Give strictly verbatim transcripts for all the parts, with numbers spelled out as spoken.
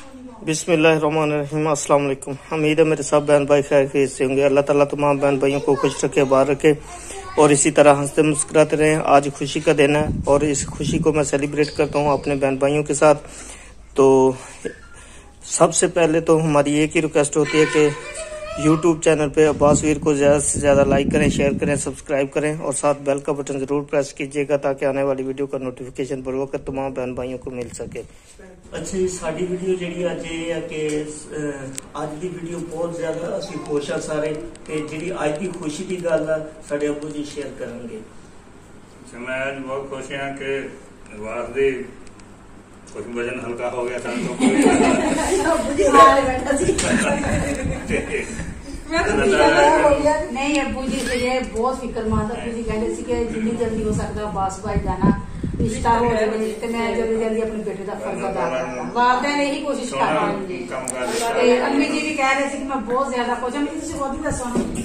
बिस्मिल्लाहिर्रहमानिर्रहीम, अस्सलाम वालेकुम। उम्मीद है मेरे सब बहन भाई खैर खैरियत से होंगे। अल्लाह ताला तमाम बहन भाइयों को खुश रखे, बाहर रखे और इसी तरह हंसते मुस्कुराते रहें। आज खुशी का दिन है और इस खुशी को मैं सेलिब्रेट करता हूँ अपने बहन भाइयों के साथ। तो सबसे पहले तो हमारी एक ही रिक्वेस्ट होती है कि यूट्यूब चैनल पे अब्बास वीर को ज़्यादा से ज़्यादा लाइक करें, शेयर करें, सब्सक्राइब करें और साथ बेल का बटन ज़रूर प्रेस कीजिएगा ताकि आने वाली वीडियो का नोटिफिकेशन बर वक्त तमाम बहन भाइयों को मिल सके। अच्छा जी, साडी वीडियो जी अज ये है कि अज की वीडियो बहुत ज़्यादा असी खुश हाँ सारे कि जी अज की खुशी की गल है साडे अब्बू जी शेयर करेंगे। मैं अज बहुत खुश हाँ कि वास्ते कुछ वजन हल्का हो गया था तो नहीं अब्बू जी से ये बहुत फिक्रमंद अब्बू जी कहते सी कि जिन्नी जल्दी हो सकता अब्बास भाई जाना रिश्ता हो जाए तो मैं जल्दी जल्दी अपने बेटे का फर्ज अदा करना वालदैन यही कोशिश कर रहे हैं। अम्मी जी भी कह रहे थे कि मैं बहुत ज्यादा खुश हूं। मुझे खुद ही दसो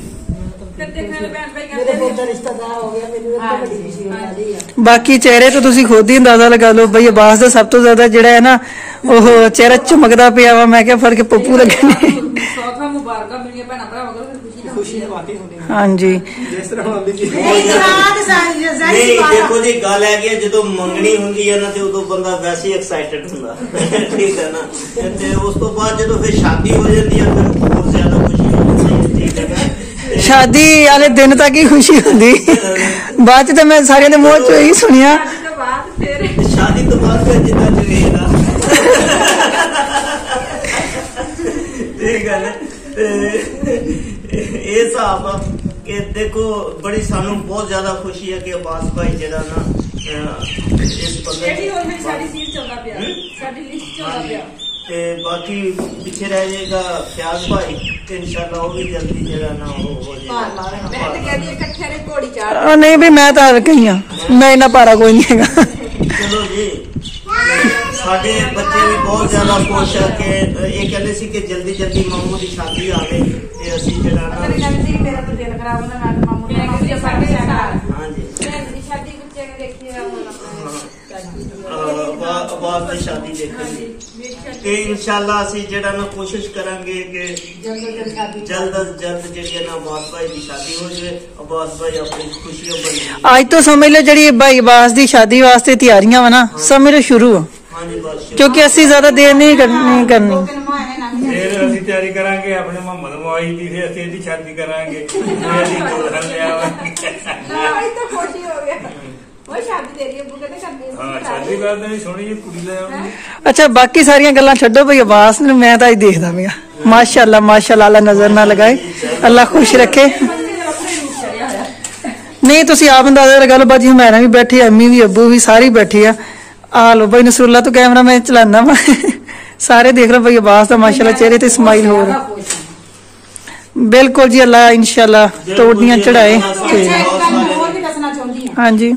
बाकी चेहरे तो तुसी खुद ही अंदाजा लगा लो भाई अब्बास का सब तो ज्यादा जिहड़ा है ना ओह चेहरा चमकदा पिया वा। मैं क्या फर्क पप्पू लगे हाँ जी देखो जी गल है जो मंगनी होंगी है ना तो उदो बंदा वैसे ही एक्साइटेड हुंदा ठीक है ना। उस तो बाद जो फिर शादी हो जाती है फिर बहुत ज्यादा खुशी होती है ठीक है ना। शादी वाले दिन तक ही खुशी होंदी बाद तो मैं सारे ने मुंह चो ही सुनिया शादी तो बाद फिर जितना चलेगा ठीक है ना। ये हिसाब कि देखो बड़ी सानू बहुत ज्यादा खुशी है कि अब्बास भाई जेड़ा ना इस ते बाकी पीछे रह जाएगा फ्याज भाई ते इंशाल्लाह वो भी जल्दी जेड़ा ना हो जाएगा। नहीं भी मैं तो हर गई हूं मैं इना पारा कोई नहीं है। चलो जी साडे बच्चे भी बहुत ज्यादा खुश है कि ये कहते सी कि जल्दी जल्दी मामू की शादी आवे ते असी जेड़ा ना मेरा तो दिल खराब होना मैं मामू की हां जी शादी बच्चे ने देखी है अब्बास की शादी देखेंगे इंशाल्लाह असी जेड़ा ना कोशिश करेंगे कि जल्द अज जल्द जेड़ी ना अब्बास भाई की शादी हो जाए। अब्बास भाई अपनी खुशियां बन आज तो समझ लो जी भाई अब्बास की शादी वास्ते तैयारियां वा ना समझ लो शुरू क्योंकि असी ज्यादा देर नहीं करनी करनी फिर असी तैयारी करांगे अपने मोहम्मद मुआई दी फिर असी दी शादी करांगे मेरी दुल्हन ले आवे तो खुशी हो गया वो शादी दे रही है बुके ते करनी हां शादी कर देनी सोहनी जी कुड़ी ले आवे। अच्छा बाकी सारियां गल्लां छड्डो भाई अब्बास ने मैं तो अज देखदा पिया माशाअल्लाह माशाअल्लाह अल्लाह नजर ना लगाए अल्लाह खुश रखे। नहीं तुसी आप अंदाजा लगा लो बाजी हमारा भी बैठी अम्मी भी अब्बू भी सारी बैठी है। आ लो भाई नसरुल्ला तो कैमरा मैं चलाना वा सारे देख लो भाई अब्बास का माशाअल्लाह चेहरे ते स्माइल हो रहा बिल्कुल जी अल्लाह इंशाअल्लाह तोड़नियां चढ़ाए। हाँ जी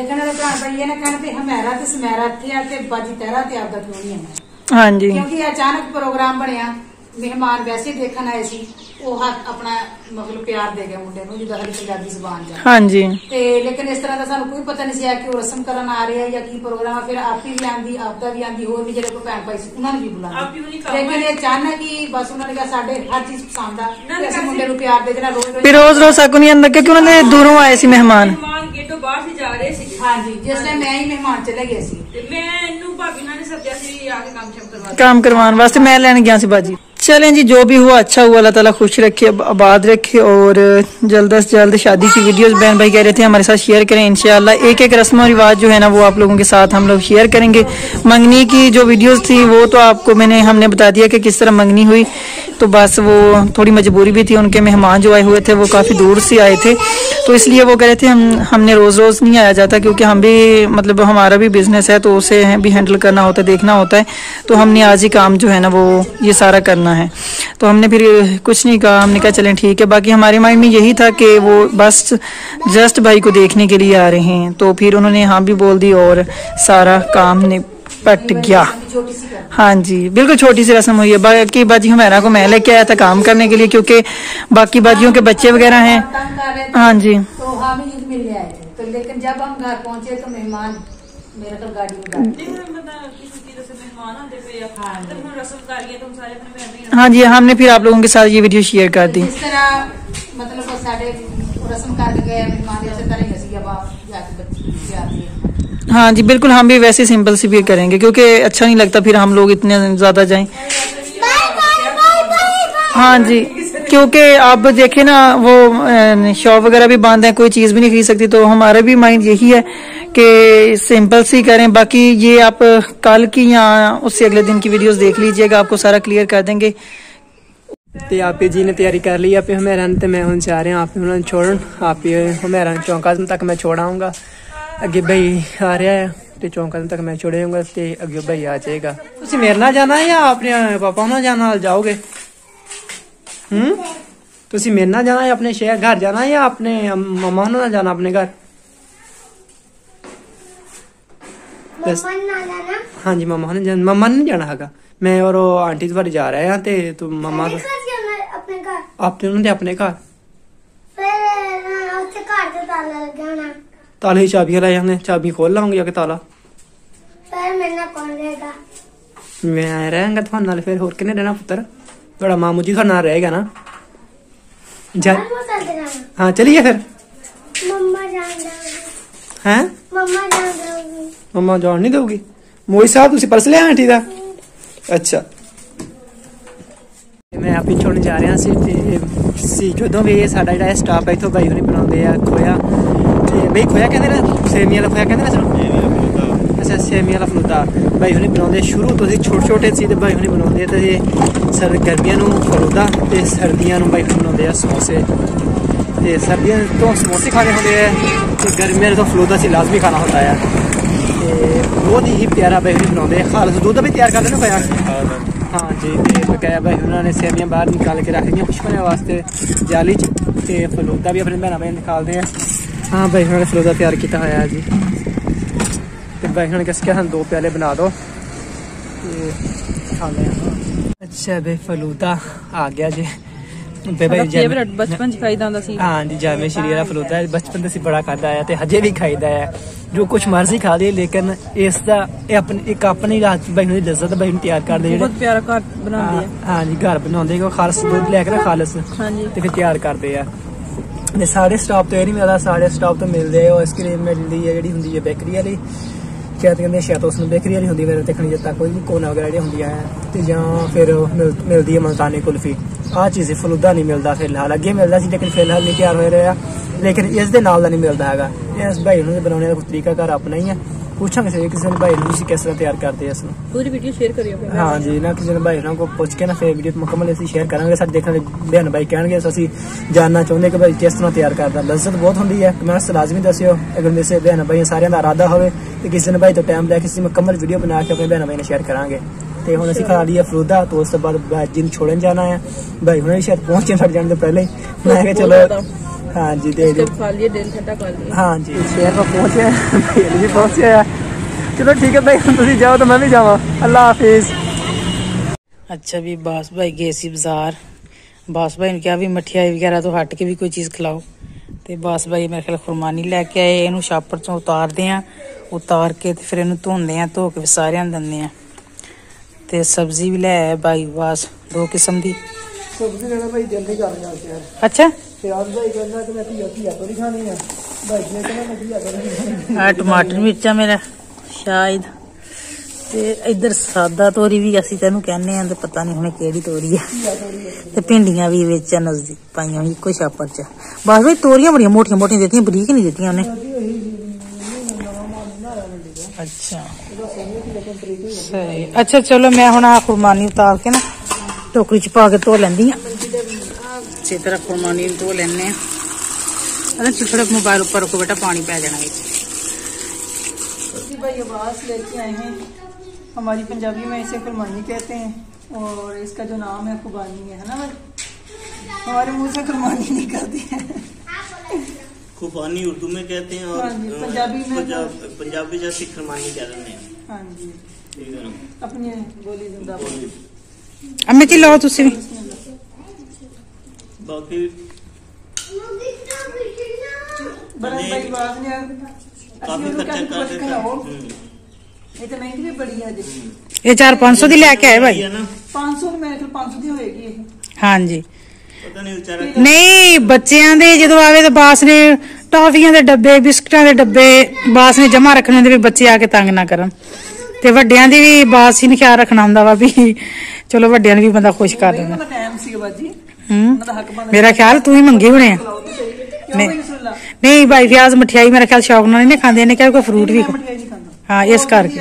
हाँ जी क्योंकि अचानक प्रोग्राम बनया मेहमान वैसे देखने आए सी अपना मतलब प्यार दे गए मुंडे नूं जिद्दां साडी पंजाबी ज़ुबान च हाँ जी ते लेकिन इस तरह का सानू कोई पता नहीं सी कि वो रस्म करन आ रहे हैं या की प्रोग्राम फिर आप भी आंदी आपदा भी आंदी होर भी जेडे कोई भैन भाई सी उन्हां नूं भी बुलाया लेकिन अचानक ही बस उन्होंने कहा साडे हर चीज पसंद आ कि असीं मुंडे नूं प्यार दे देना रोज फिर रोज रोज सकू नहीं अंदर क्योंकि उन्होंने दूरों आए सी मेहमान गेटों बाहर से जा रहे सी। हाँ जी जिस टाइम मैं ही मेहमान चले गए सी ते मैं इन्नू भाभी नाल ने सद्या सी आके काम शम करवा काम करवाने वास्ते मैं लैन गया सी बाजी। चलें जी जो भी हुआ अच्छा हुआ अल्लाह ताला खुश रखे आबाद रखे और जल्द से जल्द शादी की वीडियोस बहन भाई कह रहे थे हमारे साथ शेयर करें इंशाल्लाह। एक एक रस्म और रिवाज जो है ना वो आप लोगों के साथ हम लोग शेयर करेंगे। मंगनी की जो वीडियोस थी वो तो आपको मैंने हमने बता दिया कि किस तरह मंगनी हुई तो बस वो थोड़ी मजबूरी भी थी उनके मेहमान जो आए हुए थे वो काफ़ी दूर से आए थे तो इसलिए वो कह रहे थे हम हमने रोज़ रोज़ नहीं आया जाता क्योंकि हम भी मतलब हमारा भी बिजनेस है तो उसे भी हैंडल करना होता है देखना होता है तो हमने आज ही काम जो है ना वो ये सारा करना है। तो हमने फिर कुछ नहीं कहा हमने कहा चलें ठीक है। बाकी हमारे माइंड में यही था कि वो बस जस्ट भाई को देखने के लिए आ रहे हैं तो फिर उन्होंने हाँ भी बोल दी और सारा काम निपट गया। हाँ जी बिल्कुल छोटी सी रस्म हुई है। बाकी बाजी हमारा को मैं लेके आया था काम करने के लिए क्योंकि बाकी बाजियों के बच्चे वगैरह हैं। हाँ जी तो हम ईद मिलने आए थे तो लेकिन जब हम घर पहुंचे तो मेहमान मेरे तो गाड़ी में हाँ जी, हमने फिर आप लोगों के साथ ये वीडियो शेयर कर दी। जिस तरह मतलब साढ़े रस्म करके गए मेहमान इस तरह ही ਅਸੀਂ अब जाके बच्ची जाती है। हाँ जी बिल्कुल, हम भी वैसे सिंपल सी फिर करेंगे क्योंकि अच्छा नहीं लगता फिर हम लोग इतने ज्यादा जाएं। हाँ जी, क्योंकि आप देखे ना वो शॉप वगैरह भी बंद है, कोई चीज भी नहीं खरीद सकती, तो हमारा भी माइंड यही है कि सिंपल सी करें। बाकी ये आप कल की या उससे अगले दिन की वीडियोस देख लीजिएगा, आपको सारा क्लियर कर देंगे। ਤੇ ਆਪੇ ਜੀ ਨੇ ਤਿਆਰੀ ਕਰ ਲਈ ਆਪੇ ਹਮੇਰਾਂ ਤੇ ਮੈਂ ਹੁਣ ਜਾ ਰਿਹਾ ਆਪੇ ਉਹਨਾਂ ਨੂੰ ਛੋੜਨ ਆਪੇ ਹਮੇਰਾਂ ਚੌਂਕਾ ਤੱਕ ਮੈਂ ਛੋੜ ਆਊਂਗਾ। ਅੱਗੇ ਭਾਈ ਆ ਰਿਹਾ ਹੈ ਤੇ ਚੌਂਕਾ ਤੱਕ ਮੈਂ ਛੋੜੇਗਾ ਤੇ ਅੱਗੇ ਭਾਈ ਆ ਜਾਏਗਾ। ਤੁਸੀਂ ਮੇਰੇ ਨਾਲ ਜਾਣਾ ਜਾਂ ਆਪਣੇ ਪਾਪਾ ਨਾਲ ਜਾਣਾ ਨਾਲ ਜਾਓਗੇ? ਹੂੰ ਤੁਸੀਂ ਮੇਰੇ ਨਾਲ ਜਾਣਾ ਜਾਂ ਆਪਣੇ ਸ਼ਹਿਰ ਘਰ ਜਾਣਾ ਜਾਂ ਆਪਣੇ ਮਮਾ ਨਾਲ ਜਾਣਾ ਆਪਣੇ ਘਰ? हाँ जी मम्मा ने जाना, मम्मा ने जाना है। मैं और आंटी तुम्हारी जा रहे हैं ते तू मम्मा अपने घर आपने उन्होंने अपने घर फिर घर ते ताला लगे होना, ताले की चाबियां लाई हमने, चाबी खोल लाऊंगी आके ताला। फिर मेरे नाल कौन रहेगा? मैं रहेंगा तुम्हारे नाल, फिर होर किने रहना पुत्र? बड़ा मामू जी तुम्हारे नाल रहेगा ना? जा हाँ चलिए फिर। मम्मा जान दोगी? हैं मम्मा जान दोगी? मम्मा जान नहीं दोगी? मोई साहब तुसी पर्स लिया आंटी दा? अच्छा मैं आप छोड़ने जा रहा सी जो भी साडा जिहड़ा स्टाफ है इत्थों भाई होनी बनाते हैं खोया ते भाई खोया कहते ना सेमी वाला खोया कहते ना। अच्छा सेमी वाला फलूदा भाई होनी बनाते शुरू तो छोटे छोटे सी ते भाई होनी बनाते ते सर गर्मियां नूं फलूदा ते सर्दियां नूं भाई बनाते हैं समोसे। ते सर्दियां तो समोसे खाने होते हैं ते गर्मियां तो फलूदा सी लाजमी खाना होता है। बहुत ही प्यारा भाई बनाते हैं। खालस दूध भी तैयार कर देना पाया। हाँ जी ते बकाया भाई उन्होंने सेवियां बाहर निकाल के रख दी खुशबू वास्ते जाली ते फलूदा भी अपने भैन भाई निकालते हैं। हाँ भाई उन्होंने फलूदा तैयार किया हुआ है जी। तो भाई उन्होंने किस क्या दो प्याले बना दो खाने। अच्छा भाई फलूदा आ गया जी। बचपन च खाईदा हुंदा सी। हाँ जी जामे श्री वाला फलूदा बचपन से बड़ा खादा है ते हजे भी खाईदा है। जो कुछ मर्जी खा ले लेकिन इसका अपनी एक अपनी रात भाई ने लज्जत भाई तैयार कर दे। बहुत प्यारा घर बनाते हैं। हाँ जी घर बनाते हैं खालस दूध लैके ना खालस ते फिर तैयार करते हैं। ते साढ़े स्टाफ तो ये नहीं मिलता, साढ़े स्टाफ तो मिलते है आइसक्रीम मिलती है जी होंगी है बेकरी वाली शायद कहते शायद उस बेकरी वाली होंगी मेरे देखने जब तक कोई भी कोना वगैरह जी होंगी है तो या फिर मिल, मिलती है मुल्तानी कुल्फी। आ चीज़ फलूदा नहीं मिलता फिलहाल, अगे मिलता सी लेकिन फिलहाल नहीं तैयार हो रहा लेकिन इस दे नाल दा नहीं मिलता है। इस भाई नूं बनाने का तरीका घर अपना ही है। पूछा किसी किसी ने भाई नूं किस तरह तैयार करते हैं पूरी वीडियो शेयर करियो। हाँ जी ना किसी ने भाई ना को पूछ के ना फिर वीडियो मुकम्मल असीं शेयर करांगे। साडे देखने बहन भाई कहणगे असीं जानना चाहुंदे कि भाई किस तरह तैयार करदा। लज्जत बहुत होंदी है, कमेंट्स लाजमी दस्सियो अगर मेरे बहन भाई सारिਆਂ ਦਾ इरादा होवे ते किसी ने भाई तो टाइम लैके असीं मुकम्मल वीडियो बना के अपने बहन भाई ने शेयर करांगे। ते हुण असीं खा लिया फलूदा तो उस बाद भाई जी छोड़न जाना है। भाई हुण शायद पहुंचे छड़ जाने तो पहले ही मैं कहा चलो हाँ जी दे दो खा लिए दिल ठंडा कर लिया। हाँ जी शहर पर पहुंचे भाई भी पहुंचे है। चलो ठीक है भाई तुम जाओ तो मैं भी जावा। अल्लाह हाफिज। अच्छा भी बास भाई गए सी बाजार। बास भाई ने कहा भी मठियाई वगैरह तो हट के भी कोई चीज़ खिलाओ। तो बास भाई मेरे ख्याल खुरमानी लैके आए। इनू छापर चों उतारते हैं, उतार के फिर इनू धोंदे हैं, धो के सारिਆਂ ਨੂੰ ਦਿੰਦੇ हैं। ਤੇ सब्जी भी ले आए भाई बास दो किस्म दी सब्जी लेना भाई जल्दी कर रहा है। अच्छा प्याज भाई कहना कि मैं घिया घिया तो नहीं खानी है भाई ने कहना मैं घिया तो नहीं खानी। आ टमाटर मिर्चा मेरा शायद ते इधर सादा तोरी भी असी तेनू कहने हैं ते पता नहीं हुणे केड़ी तोरी है ते भिंडियां भी विच नजदीक पाईयां होई इक्को छापर च। बस भाई तोरियां बड़ियां मोटियां मोटियां देतियां बरीक नहीं देतियां उन्हें। अच्छा सही। अच्छा चलो मैं हुण आ खुरमानी उतार के ना टोकरी च पा के धो लैंदी हां। अच्छी तरह खुरमानी धो लैने अरे चिपड़े मोबाइल ऊपर रखो बेटा पानी पै जाना है। भाई आवाज लेके आए हैं, हमारी पंजाबी में इसे खुरमानी कहते हैं और इसका जो नाम है खुबानी है ना भाई। हमारे मुंह से खुरमानी नहीं करती है। खुबानी उर्दू में कहते हैं और पंजाबी में पंजाब, पंजाबी जैसी खुरमानी कह रहे हैं। हाँ जी अपनी बोली जिंदाबाद। अम्मी जी लाओ तुसी भी बाकी बड़ा भाई बात ने काफी खर्चा कर देता है। ये तो महंगी भी बड़ी है जी। ਇਹ ਚਾਰ ਪੰਜ ਸੌ ਦੀ ਲੈ ਕੇ ਆਏ ਭਾਈ। ਪੰਜ ਸੌ ਮੇਰੇ ਕੋਲ ਪੰਜ ਸੌ ਦੀ ਹੋਏਗੀ ਇਹ। ਹਾਂਜੀ ਪਤਾ ਨਹੀਂ ਵਿਚਾਰਾ ਨਹੀਂ ਬੱਚਿਆਂ ਦੇ ਜਦੋਂ ਆਵੇ ਤਾਂ ਬਾਸ ਨੇ ਟੌਫੀਆਂ ਦੇ ਡੱਬੇ ਬਿਸਕਟਾਂ ਦੇ ਡੱਬੇ ਬਾਸ ਨੇ ਜਮਾ ਰੱਖਣੇ ਹੁੰਦੇ ਵੀ ਬੱਚੇ ਆ ਕੇ ਤੰਗ ਨਾ ਕਰਨ ਤੇ ਵੱਡਿਆਂ ਦੀ ਵੀ ਬਾਸ ਹੀ ਨੇ ਖਿਆਲ ਰੱਖਣਾ ਹੁੰਦਾ ਵਾ ਵੀ ਚਲੋ ਵੱਡਿਆਂ ਨੂੰ ਵੀ ਬੰਦਾ ਖੁਸ਼ ਕਰ ਦਿੰਦਾ। ਟਾਈਮ ਸੀ ਬਾਜੀ ਹੂੰ ਮੇਰਾ ਖਿਆਲ ਤੂੰ ਹੀ ਮੰਗੇ ਹੋਣੇ ਆ। ਨਹੀਂ ਨਹੀਂ ਭਾਈ ਫਿਆਜ਼ ਮਠਿਆਈ ਮੇਰਾ ਖਿਆਲ ਸ਼ੌਕ ਨਾਲ ਨਹੀਂ ਖਾਂਦੇ ਨੇ, ਕਿਹਾ ਕੋਈ ਫਰੂਟ ਵੀ ਹਾਂ ਇਸ ਕਰਕੇ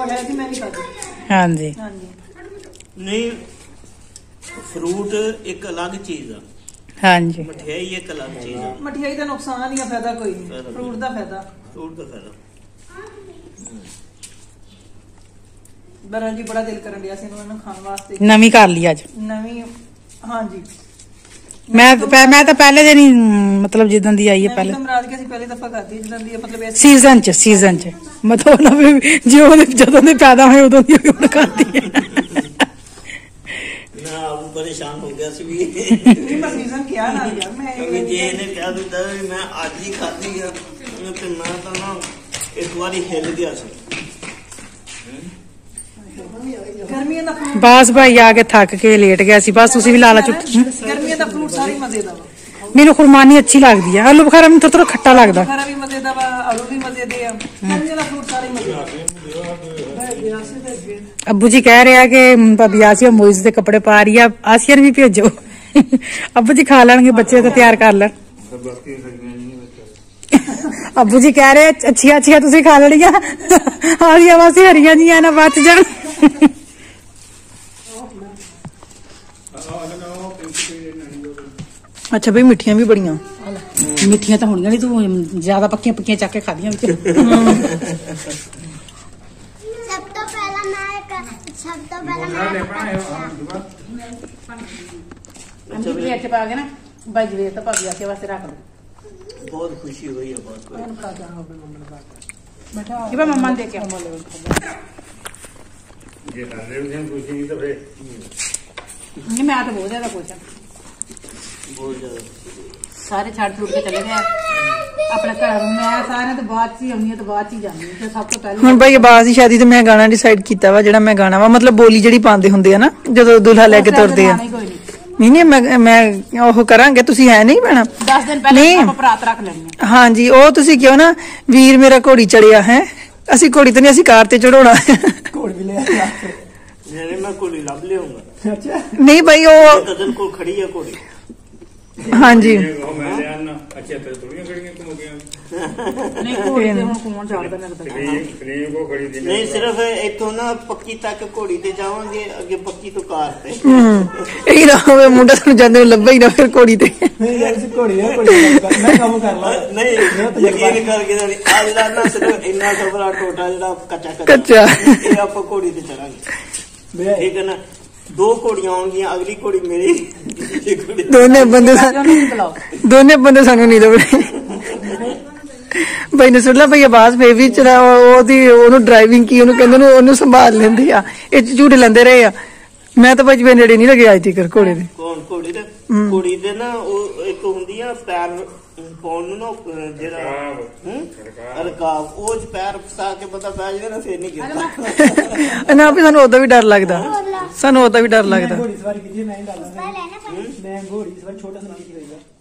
ਹਾਂਜੀ ਨਹੀਂ ਫਰੂਟ ਇੱਕ ਅਲੱਗ ਚੀਜ਼ ਆ, ਹਾਂਜੀ ਮਠਿਆਈ ਇੱਕ ਅਲੱਗ ਚੀਜ਼ ਆ। ਮਠਿਆਈ ਦਾ ਨੁਕਸਾਨ ਹੀ ਆ, ਫਾਇਦਾ ਕੋਈ ਨਹੀਂ, ਫਰੂਟ ਦਾ ਫਾਇਦਾ ਫਰੂਟ ਦਾ ਫਾਇਦਾ। ਬਰਨ ਜੀ ਬੜਾ ਦਿਲ ਕਰਨ ਡਿਆ ਸੀ ਇਹਨੂੰ ਖਾਣ ਵਾਸਤੇ, ਨਵੀਂ ਕਰ ਲਈ ਅੱਜ ਨਵੀਂ। ਹਾਂਜੀ ਮੈਂ ਮੈਂ ਤਾਂ ਪਹਿਲੇ ਦਿਨ ਹੀ ਮਤਲਬ ਜਿੱਦਾਂ ਦੀ ਆਈ ਹੈ ਪਹਿਲੇ ਮਰਾਦ ਕੇ ਅਸੀਂ ਪਹਿਲੀ ਦਫਾ ਕਰਦੀ ਜਿੱਦਾਂ ਦੀ ਮਤਲਬ ਸੀਜ਼ਨ ਚ ਸੀਜ਼ਨ ਚ ਮਤਲਬ ਨਾ ਵੀ ਜਿਉਂ ਜਦੋਂ ਦੇ ਪੈਦਾ ਹੋਏ ਉਦੋਂ ਦੀ ਹੁਣ ਖਾਂਦੀ ਹੈ। ਮੈਂ ਆਪ ਪਰੇਸ਼ਾਨ ਹੋ ਗਿਆ ਸੀ ਵੀ ਮੈਂ ਸੀਜ਼ਨ ਕਿਹਾ ਨਾ ਯਾਰ ਮੈਂ ਜੇ ਇਹਨੇ ਕਹਿ ਦਿੱਤਾ ਵੀ ਮੈਂ ਅੱਜ ਹੀ ਖਾਧੀ ਆ ਤੇ ਮੈਂ ਤਾਂ ਨਾ ਇੱਕ ਵਾਰੀ ਹਿੱਲ ਗਿਆ ਸੀ। ਗਰਮੀਆਂ ਦਾ ਫਰੂਟ ਬਸ ਭਾਈ ਆ ਕੇ ਥੱਕ ਕੇ ਲੇਟ ਗਿਆ ਸੀ, ਬਸ ਤੁਸੀਂ ਵੀ ਲਾ ਲਾ ਚੁੱਪ। ਗਰਮੀਆਂ ਦਾ ਫਰੂਟ ਸਾਰੀ ਮਜ਼ੇ ਦਾ ਵਾ। ਮੈਨੂੰ ਖੁਰਮਾਨੀ ਅੱਛੀ ਲੱਗਦੀ ਹੈ, ਆਲੂ ਬੁਖਾਰਾ ਮੈਨੂੰ ਥੋੜਾ ਖੱਟਾ ਲੱਗਦਾ। ਬੁਖਾਰਾ ਵੀ ਮਜ਼ੇ ਦਾ ਵਾ, ਆਲੂ ਵੀ ਮਜ਼ੇ ਦੇ ਆ, ਗਰਮੀਆਂ ਦਾ ਫਰੂਟ ਸਾਰੇ ਮਜ਼ੇ ਦਾ। ਅੱਬੂ ਜੀ ਕਹਿ ਰਿਹਾ ਕਿ ਭਾਬੀ ਆਸੀਆ ਮੋਇਜ਼ ਦੇ ਕੱਪੜੇ ਪਾ ਰਹੀ ਆ, ਆਸੀਆ ਨੂੰ ਵੀ ਭੇਜੋ। ਅੱਬੂ ਜੀ ਖਾ ਲੈਣਗੇ ਬੱਚੇ ਤਾਂ ਤਿਆਰ ਕਰ ਲੈਣ। ਅੱਬੂ ਜੀ ਕਹਿ ਰਹੇ ਅੱਛੀਆਂ ਅੱਛੀਆਂ ਤੁਸੀਂ ਖਾ ਲੈਣੀਆਂ, ਆਸੀਆ ਵਾਸਤੇ ਹਰੀਆਂ ਜੀਆਂ ਨਾ ਬਚ ਜਾਣ। ਅੱਛਾ ਬਈ ਮਿੱਠੀਆਂ ਵੀ ਬੜੀਆਂ, ਮਿੱਠੀਆਂ ਤਾਂ ਹੋਣੀਆਂ ਨਹੀਂ, ਤੂੰ ਜ਼ਿਆਦਾ ਪੱਕੀਆਂ ਪੱਕੀਆਂ ਚੱਕ ਕੇ ਖਾਦੀਆਂ ਵਿੱਚ। ਸਭ ਤੋਂ ਪਹਿਲਾਂ ਮੈਂ ਇੱਕ ਸਭ ਤੋਂ ਪਹਿਲਾਂ ਮੈਂ ਅੰਦਰ ਪਲੇਟ ਚ ਪਾ ਕੇ ਨਾ ਬਾਈ ਜਵੇਰ ਤਾਂ ਭਾਬੀ ਆਸੀਆ ਵਾਸਤੇ ਰੱਖ ਲਓ। ਬਹੁਤ ਖੁਸ਼ੀ ਹੋਈ ਹੈ ਬਹੁਤ। ਕਿ ਬਾ ਮੰਮਾ ਦੇ ਕੇ ਜੇ ਨਾਲੇ ਵੀ ਖੁਸ਼ੀ ਨਹੀਂ ਤਾਂ ਫੇਰ ਨਹੀਂ ਮੈਂ ਤਾਂ ਬਹੁਤ ਜ਼ਿਆਦਾ ਖੁਸ਼ ਹਾਂ, ਬਹੁਤ ਜ਼ਿਆਦਾ ਸਾਰੇ ਛੱਡ ਛੁੱਟ ਕੇ ਚਲੇ ਗਏ ਆਪਣੇ ਘਰ ਨੂੰ। ਮੈਂ ਸਾਰਿਆਂ ਤੋਂ ਬਾਅਦ ਚ ਹੀ ਆਉਂਦੀ ਹਾਂ ਤੇ ਬਾਅਦ ਚ ਹੀ ਜਾਂਦੀ ਹਾਂ, ਤੇ ਸਭ ਤੋਂ ਪਹਿਲਾਂ ਹੁਣ ਭਾਈ ਆਵਾਜ਼ ਦੀ ਸ਼ਾਦੀ ਤੇ ਮੈਂ ਗਾਣਾ ਡਿਸਾਈਡ ਕੀਤਾ ਵਾ, ਜਿਹੜਾ ਮੈਂ ਗਾਣਾ ਵਾ ਮਤਲਬ ਬੋਲੀ ਜਿਹੜੀ ਪਾਉਂਦੇ ਹੁੰਦੇ ਆ ਨਾ ਜਦੋਂ ਦੁਲਹਾ ਲੈ ਕੇ ਤੁਰਦੇ ਆ। ਨਹੀਂ ਨਹੀਂ ਮੈਂ ਮੈਂ ਉਹ ਕਰਾਂਗੇ, ਤੁਸੀਂ ਹੈ ਨਹੀਂ ਭੈਣਾ ਦਸ ਦਿਨ ਪਹਿਲਾਂ ਆਪਾਂ ਬਰਾਤ ਰੱਖ ਲੈਣੀ ਹੈ। ਹਾਂਜੀ ਉਹ ਤੁਸੀਂ ਕਿਉਂ ਨਾ ਵੀਰ ਮੇਰਾ ਘੋੜੀ ਚੜਿਆ ਹੈ, ਅਸੀਂ ਘੋੜੀ ਤੇ ਨਹੀਂ ਅਸੀਂ ਕਾਰ ਤੇ ਚੜਾਉਣਾ। ਘੋੜੀ ਵੀ ਲੈ ਜਿਹੜੇ ਮੈਂ ਘੋੜੀ ਲੱਭ ਲਿਆਉਂਗਾ। ਨਹੀਂ ਭਾਈ ਉਹ ਕਦਨ ਕੋਲ ਖੜੀ ਆ ਘੋੜੀ। ਹਾਂਜੀ ਉਹ ਮੈਂ ਲਿਆਣਾ ਅੱਛਾ ਤੇ ਥੋੜੀਆਂ ਖੜੀਆਂ ਘੁੰਮ ਗਈਆਂ। ਨਹੀਂ ਕੋਈ ਤੇ ਹੁਣ ਕੌਣ ਜਾਣਦਾ ਮੈਨੂੰ ਤਾਂ। ਕਰੀਮ ਕਰੀਮ ਕੋ ਖੜੀ ਦੀ ਨਹੀਂ ਸਿਰਫ ਇੱਥੋਂ ਨਾ ਪੱਕੀ ਤੱਕ ਘੋੜੀ ਤੇ ਜਾਵਾਂਗੇ, ਅੱਗੇ ਪੱਕੀ ਤੋਂ ਕਾਰ ਤੇ। ਇਹ ਨਾ ਹੋਵੇ ਮੁੰਡਾ ਸਾਨੂੰ ਜਾਂਦੇ ਨੂੰ ਲੱਭਾ ਹੀ ਨਾ ਫਿਰ ਘੋੜੀ ਤੇ। ਨਹੀਂ ਯਾਰ ਅਸੀਂ ਘੋੜੀ ਆ ਘੋੜੀ ਮੈਂ ਕੰਮ ਕਰ ਲਾ। ਨਹੀਂ ਯਕੀਨ ਕਰਕੇ ਆ ਜਿਹੜਾ ਨਾ ਸਿਰਫ ਇੰਨਾ ਸਫਰਾ ਟੋਟਾ ਜਿਹੜਾ ਕੱਚਾ ਕੱਚਾ ਇਹ ਆਪਾਂ ਘੋੜੀ ਤੇ ਚੜਾਂਗੇ, ਠੀਕ ਹੈ ਨਾ। ਦੋ ਘੋੜੀਆਂ ਆਉਣਗੀਆਂ, ਅਗਲੀ ਘੋੜੀ ਮੇਰੀ, ਦੋਨੇ ਬੰਦੇ ਦੋਨੇ ਬੰਦੇ ਸਾਨੂੰ ਨਹੀਂ ਲੱਭਣੇ। ਭਾਈ ਨਸਰੁੱਲਾ ਭਾਈ ਆਵਾਜ਼ ਫੇਰ ਵੀ ਚਲਾ ਉਹਦੀ ਉਹਨੂੰ ਡਰਾਈਵਿੰਗ ਕੀ ਉਹਨੂੰ ਕਹਿੰਦੇ ਨੂੰ ਉਹਨੂੰ ਸੰਭਾਲ ਲੈਂਦੀ ਆ, ਇਹ ਝੂਠ ਲੈਂਦੇ ਰਹੇ ਆ। ਮੈਂ ਤਾਂ ਭਾਈ ਨੇੜੇ ਨਹੀਂ ਲੱਗੇ ਅੱਜ ਤੱਕ ਘੋੜੇ ਦੇ। ਕੌਣ ਘੋੜੀ ਦੇ? ਘੋੜੀ ਦੇ ਨਾ ਉਹ ਇੱਕ ਹੁੰਦੀ ਆ ਪੈਰ ਪਾਉਣ ਨੂੰ ਨਾ ਜਿਹੜਾ ਰਕਾਬ, ਉਹ ਚ ਪੈਰ ਫਸਾ ਕੇ ਬੰਦਾ ਬਹਿ ਜਾਵੇ ਨਾ ਫੇਰ ਨਹੀਂ ਗਿਰਦਾ। ਨਾ ਵੀ ਸਾਨੂੰ ਉਦੋਂ ਵੀ ਡਰ ਲੱਗਦਾ, ਸਾਨੂੰ ਉਦੋਂ ਵੀ ਡਰ ਲੱਗਦਾ। ਘੋੜੀ ਸਵਾਰੀ ਕੀਤੀ ਮੈਂ ਹੀ ਡਰ ਲੱਗਦਾ। ਮੈਂ ਘੋੜੀ ਸਵਾਰੀ ਛੋਟਾ ਸੁਣਾ ਕੀ ਹੋਈਦਾ।